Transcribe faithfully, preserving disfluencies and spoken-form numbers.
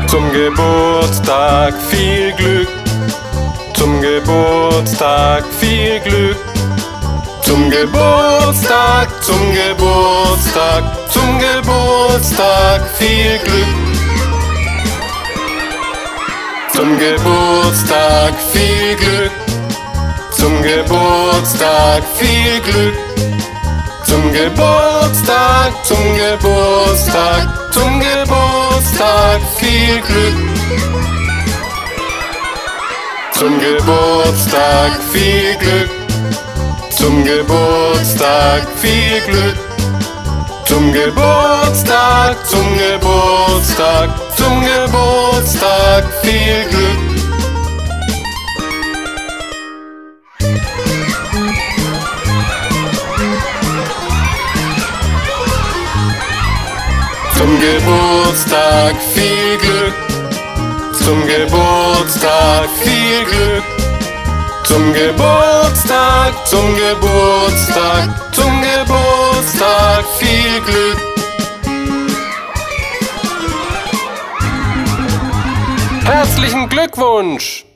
Zum Geburtstag viel Glück, zum Geburtstag viel Glück. Zum Geburtstag, zum Geburtstag, zum Geburtstag viel Glück. Zum Geburtstag viel Glück, zum Geburtstag viel Glück. Zum Geburtstag, zum Geburtstag, zum Geburtstag viel Glück. Zum Geburtstag viel Glück, zum Geburtstag viel Glück. Zum Geburtstag, zum Geburtstag, zum Geburtstag viel Glück. Zum Geburtstag viel Glück, zum Geburtstag viel Glück. Zum Geburtstag, zum Geburtstag, zum Geburtstag viel Glück. Herzlichen Glückwunsch!